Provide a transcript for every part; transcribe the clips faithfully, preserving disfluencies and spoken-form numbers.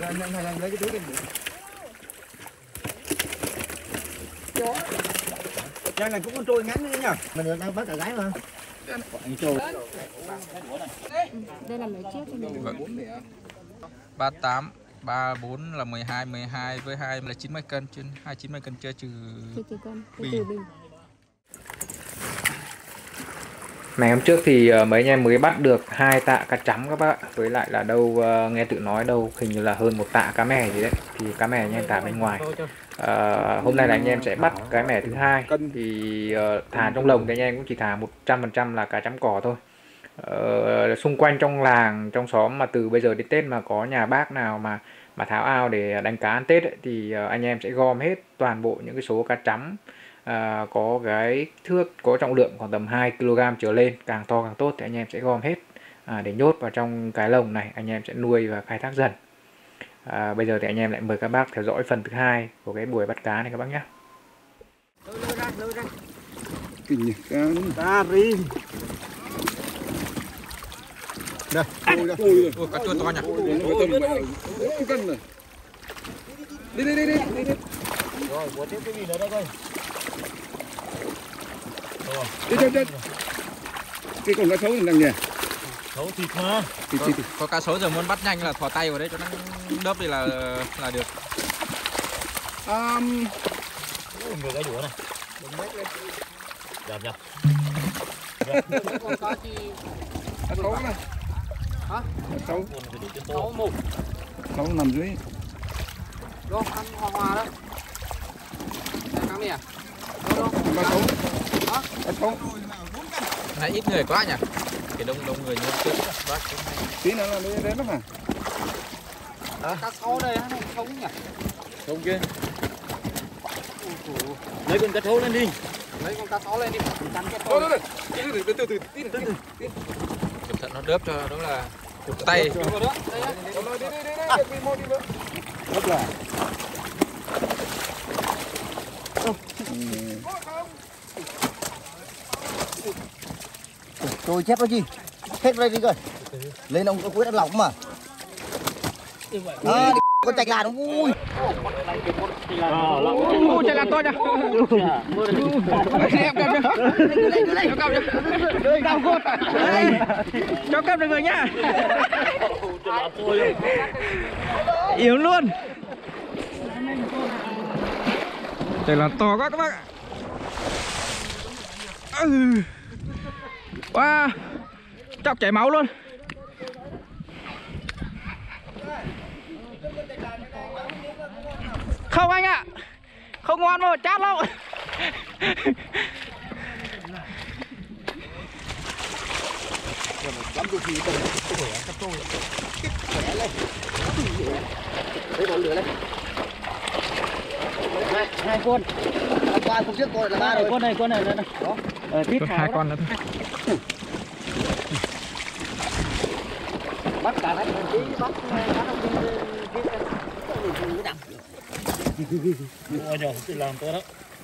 lấy cái túi đi. Cha này cũng con trôi ngắn nữa nhỉ? Mình đang bắt cả gái mà. Anh trôi. Đây là mấy chiếc cho mình. ba tám, ba bốn là mười hai, mười hai với hai là chín mươi cân, trên hai chín mươi cân chưa trừ bình. Ngày hôm trước thì uh, mấy anh em mới bắt được hai tạ cá chấm các bác ạ. Với lại là đâu uh, nghe tự nói đâu hình như là hơn một tạ cá mè gì đấy. Thì cá mè anh em thả bên ngoài. uh, Hôm nay là anh em sẽ bắt cái mẻ thứ hai. Thì uh, thả trong lồng thì anh em cũng chỉ thả một trăm phần trăm là cá chấm cỏ thôi. uh, Xung quanh trong làng, trong xóm mà từ bây giờ đến Tết mà có nhà bác nào mà mà tháo ao để đánh cá ăn Tết ấy, thì uh, anh em sẽ gom hết toàn bộ những cái số cá chấm À, có cái thước có trọng lượng khoảng tầm hai ki lô gam trở lên, càng to càng tốt thì anh em sẽ gom hết à, để nhốt vào trong cái lồng này, anh em sẽ nuôi và khai thác dần. à, Bây giờ thì anh em lại mời các bác theo dõi phần thứ hai của cái buổi bắt cá này các bác nhé. Kinh cá cá ri. Đây, ôi cá chuột to nhỉ. Cân này. Đi đi đi đi đi. Rồi, bỏ tiếp cái gì nữa đây coi. Đi đi đi. Cái con cá sấu này nặng nhỉ? Sấu thịt mà. Thịt thịt. Có, có cá sấu giờ muốn bắt nhanh là thò tay vào đấy cho nó đớp đi là là được. Um, người cái đũa này. Dạ dạ. Con cá chi? Cá sấu này. Hả? Cá sấu. Sấu một. Sấu nằm dưới. Đâu, ăn hoa hoa đó. Đây cá mè. Đâu đâu. Cá sấu. Hả? Cá sấu. Này ít người quá nhỉ? Cái đông đông người như trước bác. Tí nữa là đến đến đó mà. À, cá sấu đây nó sống nhỉ? Sống kia. Lấy con cá sấu lên đi. Lấy con cá sấu lên đi. Cắn cái Thôi thôi. Từ từ từ từ tí từ từ. Cẩn thận nó đớp cho nó là cụt tay. Đi đi đi đi đi đi. Rất là. Tôi chép nó chi hết đây đi coi lên ông cuối đã lỏng mà à, con chạch là nó vui Ui, chạy là to nha. Em cầm cho. Em cầm cho. Cầm cốt. Cho cầm được người nhá. Yếu luôn. Chạy là to quá các bác. Wow, chọc chảy máu luôn. Không anh ạ, không ngon mà chát đâu. hai con ba con trước con là ba rồi Con này con này này. ờ, Có hai con nữa thôi. bắt cả đấy tí bắt Ôi nhờ, chị làm to đó.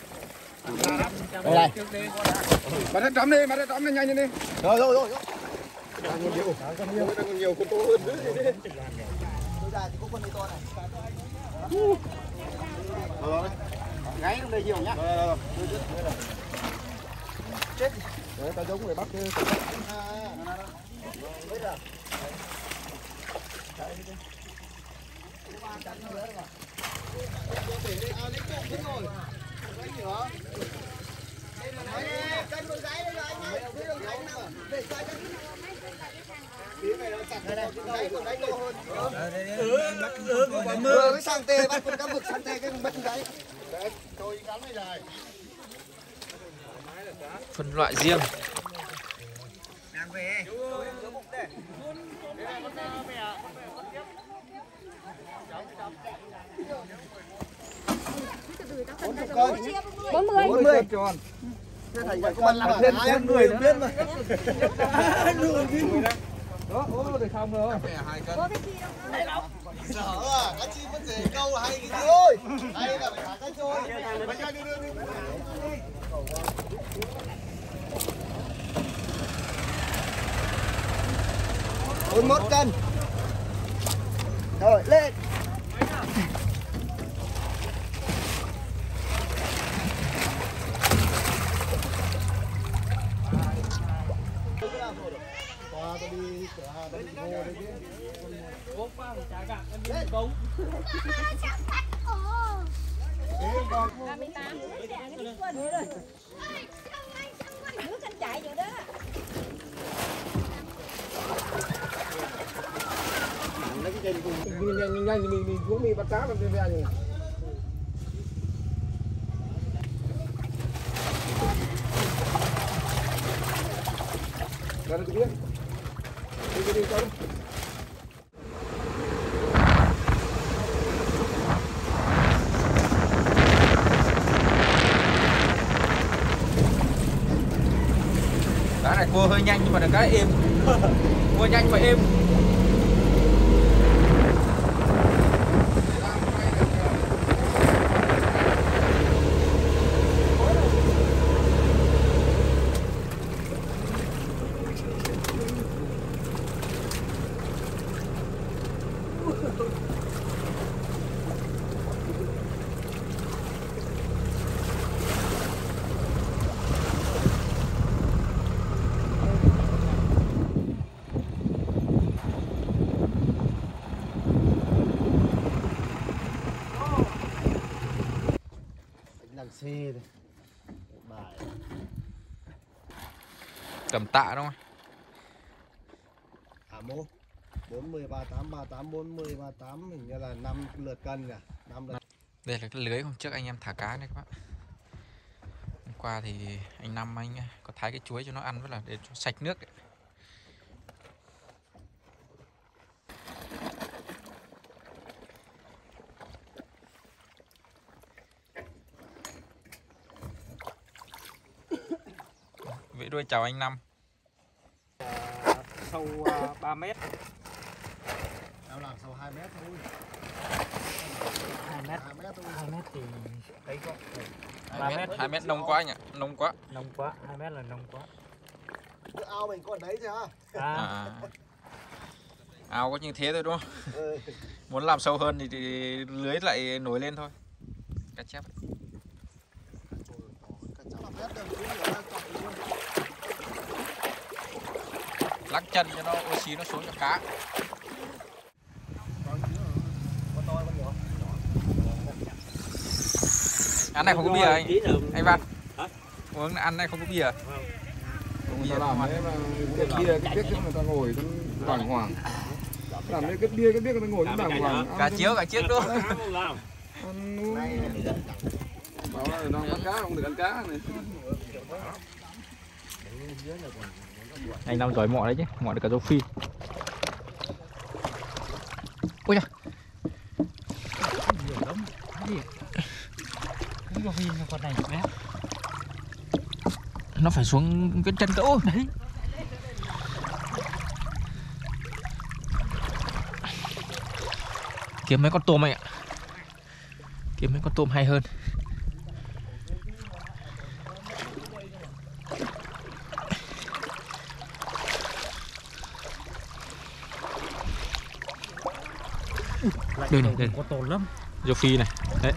đây Bắt hết trống đi, bắt hết trống đi nhanh đi. rồi rồi rồi Đang nhiều, đang nhiều, đang nhiều con to hơn nữa đi. tôi ra thì có con này to này. Rồi. Gáy trong đây nhiều nhá. Rồi rồi. Chết. Để tao giống người bắt chứ. Biết rồi. Ừ, cái sang tê bắt con cá vực sang tê cái bắt con gáy. Tôi cắn này dài. Phân loại riêng. Nàng về. bốn mươi. bốn mươi tròn. Thế thành có bạn làm thêm thêm người biết mà. Đó, ô để xong rồi. Hai cân. Sợ à, cá chim vẫn dễ câu là hay cái gì ơi. Hay là phải thả cá trôi. bốn mươi mốt cân. Rồi lên. ba mươi tám nước anh chạy rồi đó. Nhanh nhanh nhanh mình mình xuống đi bắt cá làm về nhỉ. Ra đi biết. Đi đi đi cho. Cá này cua hơi nhanh nhưng mà được cái êm. Cua nhanh và êm. Xe đây. Bài. Cầm tạ đúng không? À mô. bốn mươi ba tám ba tám bốn mươi ba tám hình như là năm lượt cân nhỉ. năm lượt. Đây là cái lưới hôm trước anh em thả cá đấy các bạn. Hôm qua thì anh Năm anh có thái cái chuối cho nó ăn với là để cho sạch nước đấy. Vĩ đuôi chào anh Năm. Sâu uh, ba mét. Em làm sâu hai mét thôi. hai mét. hai mét thôi. hai mét thì thấy có. hai mét, hai mét nông quá nhỉ, nông quá. Nông quá, hai mét là nông quá. Cái ao mình còn đấy chứ ha. À. À. Ao có như thế thôi đúng không? Ừ. Muốn làm sâu hơn thì, thì lưới lại nổi lên thôi. Cá chép. Lắc chân cho nó oxy nó xuống cho cá. Ăn này không có bia anh. Anh Văn. Uống ăn này không có bia. Người ta làm đấy mà cái bia cái biết cho người ta ngồi nó bàng hoàng. Làm đấy cái bia cái biết người ta ngồi nó bàng hoàng. Cá chiếu cá chiếc đúng không? Ăn uống. Bảo là đang bắt cá không được ăn cá này. Anh Năm giỏi mọ đấy chứ, mọ được cả rô phi. Ôi da. Nhiều lắm. Cái gì? Cái rô phi nó con này bé. Nó phải xuống cái chân cỡ đấy. Kiếm mấy con tôm anh ạ. Kiếm mấy con tôm hay hơn. Đây này, đây. Có tồn lắm. Rô phi này. Đấy.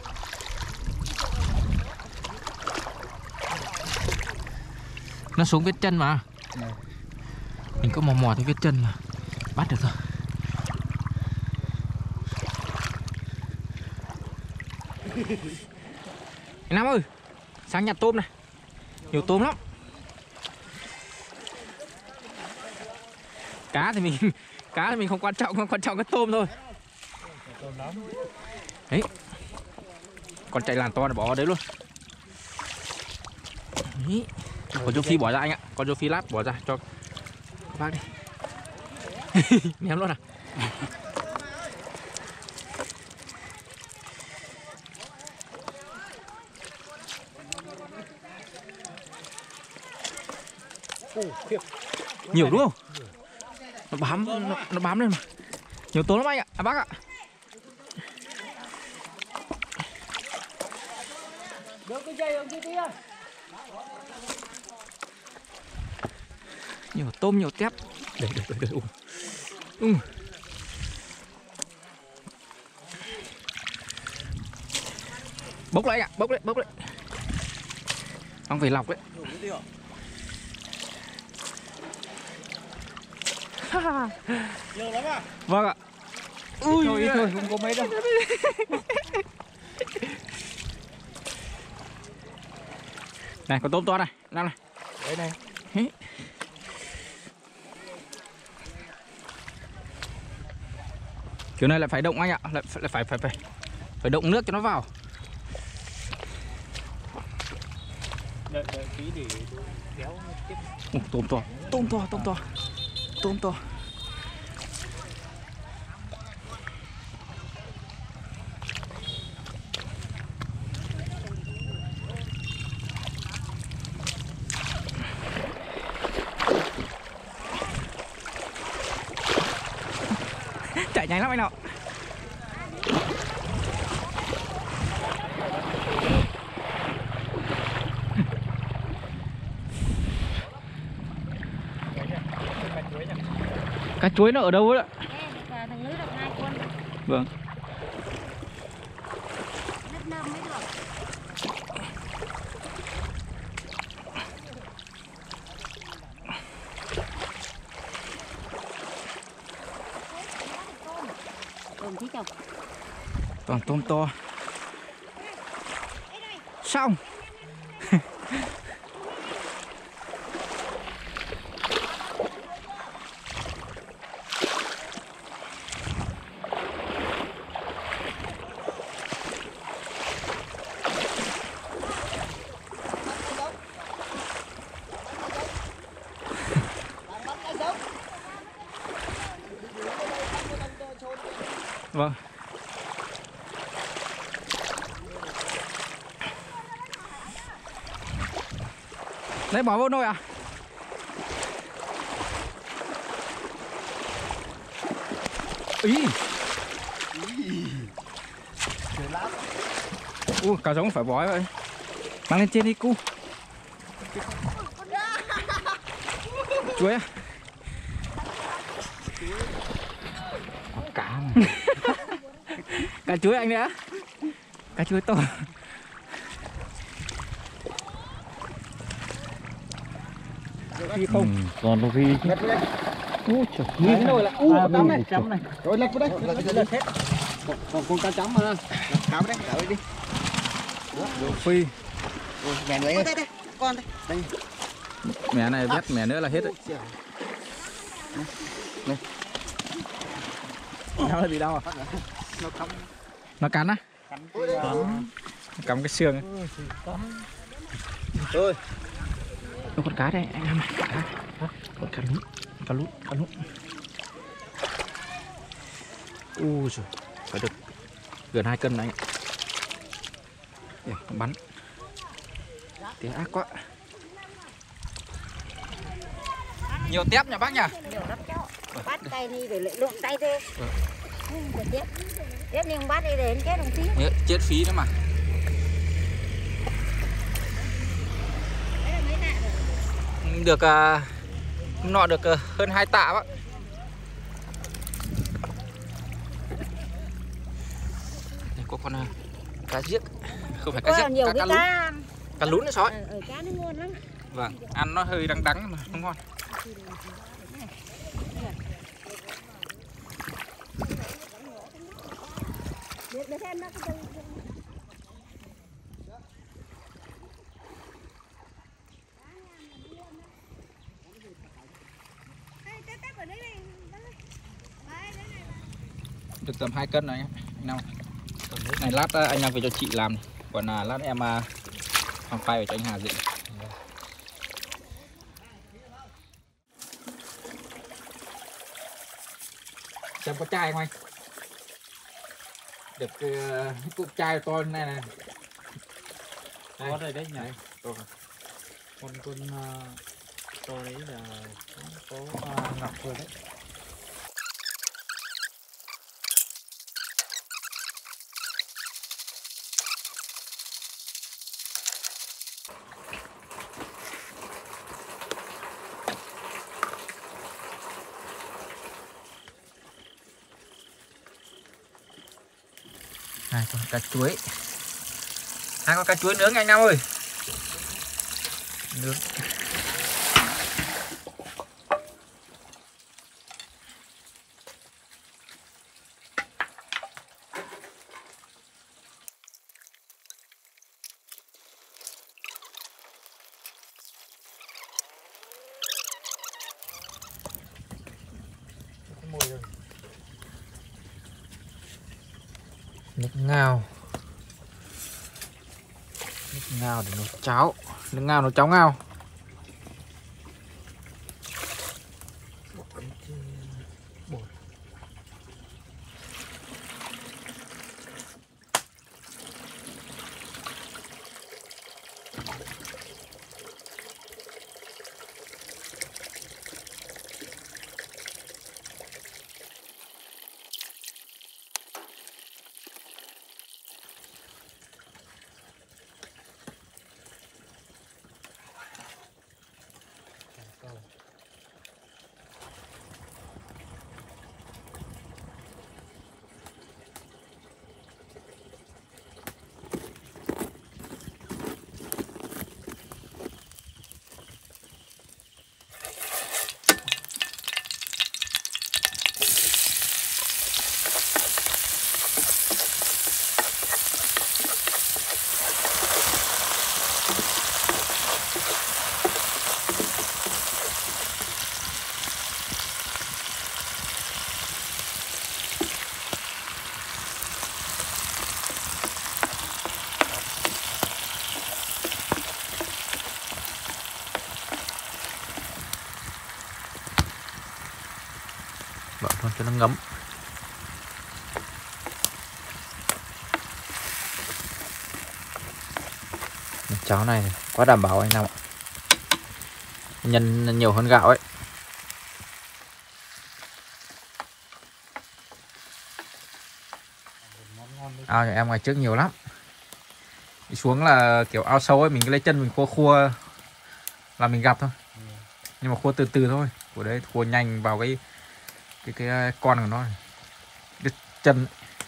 Nó xuống vết chân mà. Mình có mò mò thấy vết chân mà bắt được thôi. Anh Nam ơi, sáng nhặt tôm này. Nhiều tôm lắm. Cá thì mình cá thì mình không quan trọng, không quan trọng cái tôm thôi. Đấy. Con chạy làn to là bỏ vào đấy luôn. Đấy. Con rô phi bỏ ra anh ạ. Con rô phi lát bỏ ra cho các bác đi. Ném luôn à. Nhiều đúng không? Nó bám nó, nó bám lên mà. Nhiều tố lắm anh ạ. À bác ạ. Nhiều tôm nhiều tép. Đây đây đây đây. Ừ. Bốc lại anh ạ, bốc lại, bốc lại. Ông phải lọc đấy. Nhiều lắm à? Vâng ạ. Ui, thôi ít thôi, không có mấy đâu. Này, con tôm to này, Nam này. Đấy này. Kiểu này lại phải động anh ạ, lại phải phải phải phải phải động nước cho nó vào. Đợi đợi tí để kéo tiếp. Ồ, tôm to, tôm to, tôm to, tôm to. Chạy nhanh lắm anh ạ. Cá chuối nó ở đâu ấy ạ? Thằng lưới được hai con. Vâng. Đất nơm mới được. Tôm tí chồng. Toàn tôm to. Xong. Vâng. Đấy, bỏ vô nồi à? Ý. Ui, cá giống phải bói vậy. Mang lên trên đi cu. Chuối à? Cá này. Cá chuối anh đấy á? Cá chuối to. Phi không? Ừ, còn đồ phi. Ui trời. Nhìn nồi là u Chấm này, chấm này. rồi lật vào đây, lật lật hết. Còn con cá chấm mà. Lật cá vào đây, đợi đi. Đồ phi. Rồi, mẹ lấy đây đây, con đây. Đây. Mẹ này biết mẹ nữa là hết đấy. Này. Nó là gì đâu à? Nó cắm. Nó cắn á? Cắn Cắm cái xương ấy. Rồi. Nó con cá đây, anh em này. Cá. Con cá lút, cá lút, cá lút. Ui giời, phải được gần hai cân này anh ạ. Để con bắn. Tiếng ác quá. Nhiều tép nha bác nhỉ? Nhiều lắm cháu. Bắt tay đi để lại lượm tay thế. Để tiếp. Tiếp đi bắt đi để chết đồng chí. Nhớ, chết phí nữa mà. Đấy là mấy tạ rồi. Được uh, nọ được uh, hơn hai tạ bác. Đây có con uh, cá giếc. Không phải cá giếc, nhiều cá, cá cái lún. cá. Cá lún đấy sói. Ở cá nó ngon lắm. Vâng, ăn nó hơi đắng đắng mà không ngon. Để, để xem nó có từng... Được tầm hai cân rồi nhé anh Nam. Này lát anh Nam về cho chị làm, còn là lát em hoàng phai về cho anh Hà dựng. Xem có chai không anh? Được uh, cục chai to này này. có đây đấy nhỉ. Rồi. Con con uh, to đấy là có uh, ngọc rồi đấy. Hai con cá chuối. Hai con cá chuối nướng anh Nam ơi. Nướng. Nước ngao. Nước ngao để nấu cháo. Nước ngao nấu cháo ngao. Bảo luôn cho nó ngấm. Cháo này quá đảm bảo anh Nam ạ. Nhân nhiều hơn gạo ấy. Ao nhà em ngày trước nhiều lắm. Đi xuống là kiểu ao sâu ấy, mình cứ lấy chân mình khua khua là mình gặp thôi. Nhưng mà khua từ từ thôi. Của đấy khua nhanh vào cái cái cái con của nó này. Đứt chân.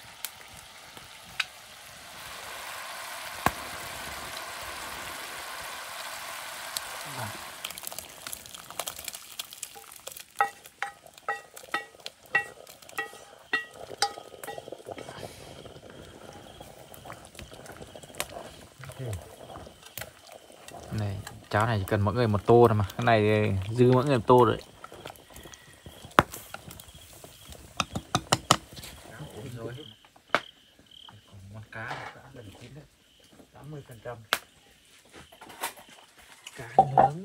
Này, cháo này chỉ cần mỗi người một tô thôi mà. Cái này dư mỗi người một tô rồi. Con cá đã gần chín đấy. tám mươi phần trăm. Cá nướng.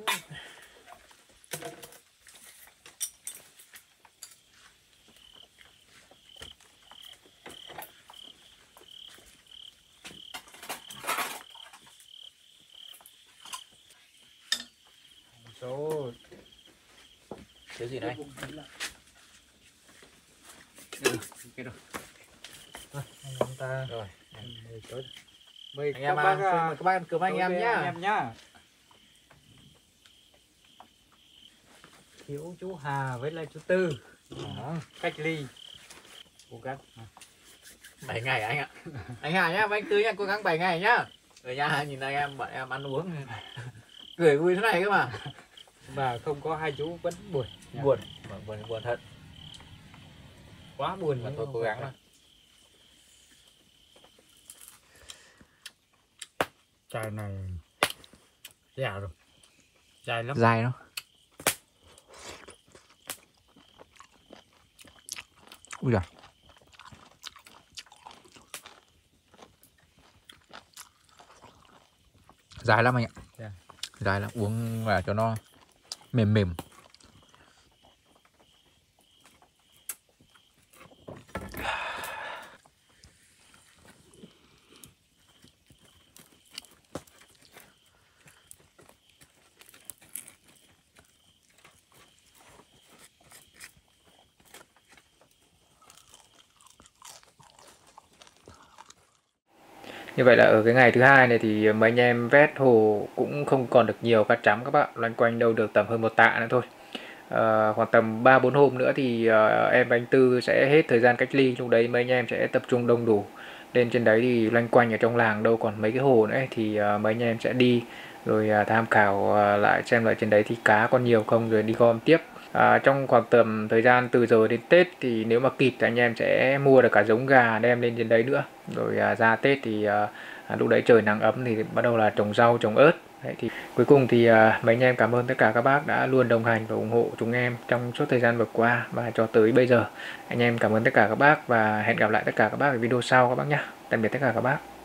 Số cái gì đây? Cái đâu? Chúng ta rồi. Mời anh em ăn, mời các bạn cùng anh em nhá. Anh em nhá. Thiếu chú Hà với lại chú Tư. Đó. Cách ly. Cố gắng. bảy ngày anh ạ. Anh Hà nhá, anh Tư nhá, cố gắng bảy ngày nhá. Ở nhà nhìn anh em bọn em ăn uống. Cười vui thế này cơ mà. Mà không có hai chú vẫn buồn. Buồn, buồn buồn thật. Quá buồn Mà thôi cố gắng thôi. Chai này già rồi. Dài lắm. Dài đó. Ui giời. Dài lắm anh ạ. Yeah. Dài lắm, uống là cho nó mềm mềm. Như vậy là ở cái ngày thứ hai này thì mấy anh em vét hồ cũng không còn được nhiều cá chấm các bạn, loanh quanh đâu được tầm hơn một tạ nữa thôi. À, khoảng tầm ba bốn hôm nữa thì uh, em anh Tư sẽ hết thời gian cách ly, lúc đấy mấy anh em sẽ tập trung đông đủ lên trên đấy, thì loanh quanh ở trong làng đâu còn mấy cái hồ nữa thì uh, mấy anh em sẽ đi rồi uh, tham khảo uh, lại xem lại trên đấy thì cá còn nhiều không rồi đi gom tiếp. À, trong khoảng tầm thời gian từ giờ đến Tết thì nếu mà kịp thì anh em sẽ mua được cả giống gà đem lên trên đấy nữa, rồi à, ra Tết thì à, lúc đấy trời nắng ấm thì bắt đầu là trồng rau trồng ớt. Đấy, thì cuối cùng thì uh, mấy anh em cảm ơn tất cả các bác đã luôn đồng hành và ủng hộ chúng em trong suốt thời gian vừa qua và cho tới bây giờ. Anh em cảm ơn tất cả các bác và hẹn gặp lại tất cả các bác ở video sau các bác nhé. Tạm biệt tất cả các bác.